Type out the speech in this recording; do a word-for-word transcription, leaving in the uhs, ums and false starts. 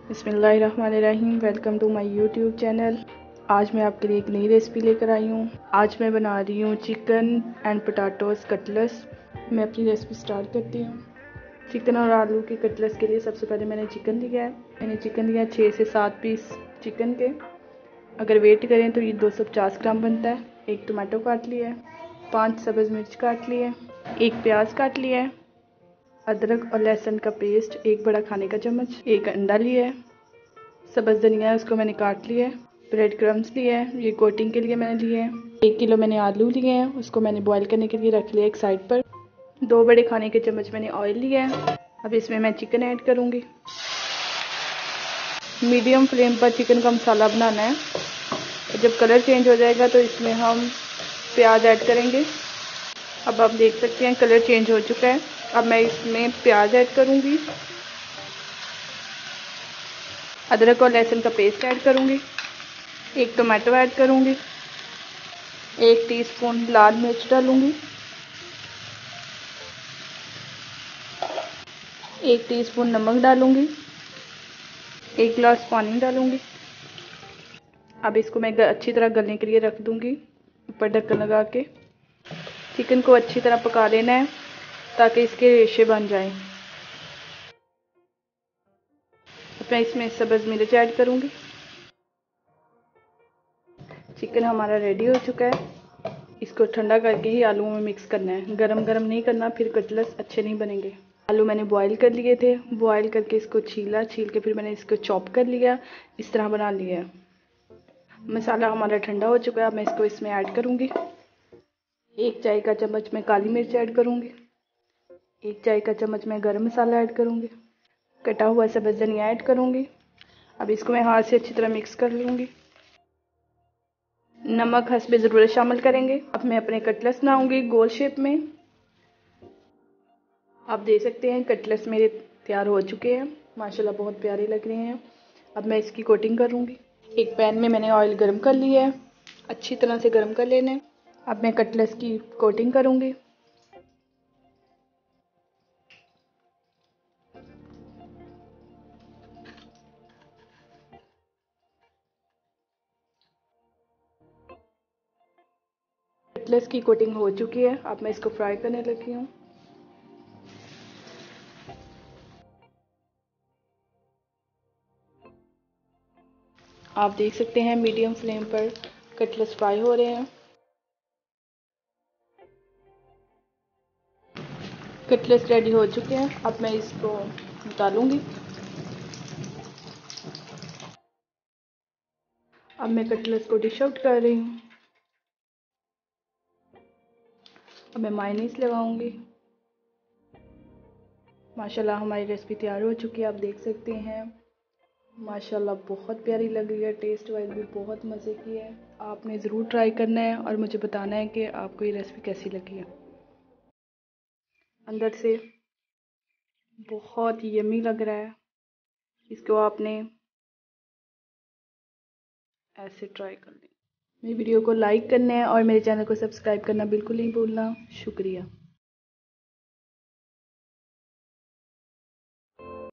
बिस्मिल्लाहिर्रहमानिर्रहीम। Welcome to my YouTube channel. आज मैं आपके लिए एक नई रेसिपी लेकर आई हूँ। आज मैं बना रही हूँ चिकन एंड पोटैटोज़ कटलेस। मैं अपनी रेसिपी स्टार्ट करती हूँ। चिकन और आलू के कटलेस के लिए सबसे पहले मैंने चिकन लिया है। मैंने चिकन लिया छः से सात पीस चिकन के। अगर वेट करें तो ये दो सौ पचास ग्राम बनता है। एक टमाटो काट लिया है, पाँच सब्ज़ मिर्च काट लिए, एक प्याज काट लिया है, अदरक और लहसुन का पेस्ट एक बड़ा खाने का चम्मच, एक अंडा लिया है, सब्ज़ धनिया है उसको मैंने काट लिया है, ब्रेड क्रम्स लिए हैं, ये कोटिंग के लिए मैंने लिए हैं। एक किलो मैंने आलू लिए हैं, उसको मैंने बॉईल करने के लिए रख लिया एक साइड पर। दो बड़े खाने के चम्मच मैंने ऑयल लिया है। अब इसमें मैं चिकन ऐड करूँगी। मीडियम फ्लेम पर चिकन का मसाला बनाना है। जब कलर चेंज हो जाएगा तो इसमें हम प्याज ऐड करेंगे। अब आप देख सकते हैं कलर चेंज हो चुका है। अब मैं इसमें प्याज ऐड करूँगी, अदरक और लहसुन का पेस्ट ऐड करूँगी, एक टमाटो ऐड करूँगी, एक टीस्पून लाल मिर्च डालूँगी, एक टीस्पून नमक डालूँगी, एक गिलास पानी डालूँगी। अब इसको मैं अच्छी तरह गलने के लिए रख दूँगी ऊपर ढक्कन लगा के। चिकन को अच्छी तरह पका लेना है ताकि इसके रेशे बन जाएं। अब मैं इसमें सब्ज़ मिर्च ऐड करूँगी। चिकन हमारा रेडी हो चुका है। इसको ठंडा करके ही आलू में मिक्स करना है, गरम गरम नहीं करना, फिर कटलेस अच्छे नहीं बनेंगे। आलू मैंने बॉईल कर लिए थे, बॉईल करके इसको छीला, छील के फिर मैंने इसको चॉप कर लिया, इस तरह बना लिया है। मसाला हमारा ठंडा हो चुका है। अब मैं इसको इसमें ऐड करूँगी। एक चाय का चम्मच मैं काली मिर्च ऐड करूँगी, एक चाय का चम्मच मैं गरम मसाला ऐड करूँगी, कटा हुआ सब्ज़ धनिया ऐड करूँगी। अब इसको मैं हाथ से अच्छी तरह मिक्स कर लूँगी। नमक हस्बे ज़रूरत शामिल करेंगे। अब मैं अपने कटलेस बनाऊँगी गोल शेप में। आप देख सकते हैं कटलेस मेरे तैयार हो चुके हैं, माशाल्लाह बहुत प्यारे लग रहे हैं। अब मैं इसकी कोटिंग करूँगी। एक पैन में मैंने ऑयल गर्म कर लिया है, अच्छी तरह से गर्म कर लेना है। अब मैं कटलेस की कोटिंग करूँगी। कटलेस की कोटिंग हो चुकी है। अब मैं इसको फ्राई करने लगी हूँ। आप देख सकते हैं मीडियम फ्लेम पर कटलेस फ्राई हो रहे हैं। कटलेस रेडी हो चुके हैं। अब मैं इसको निकालूंगी। अब मैं कटलेस को डिश आउट कर रही हूँ। अब मैं मायोनीज लगाऊंगी। माशाल्लाह हमारी रेसिपी तैयार हो चुकी है। आप देख सकते हैं माशाल्लाह बहुत प्यारी लग रही है, टेस्ट वाइज भी बहुत मज़े की है। आपने ज़रूर ट्राई करना है और मुझे बताना है कि आपको ये रेसिपी कैसी लगी है। अंदर से बहुत यमी लग रहा है। इसको आपने ऐसे ट्राई कर लें। मेरी वीडियो को लाइक करना है और मेरे चैनल को सब्सक्राइब करना बिल्कुल नहीं भूलना। शुक्रिया।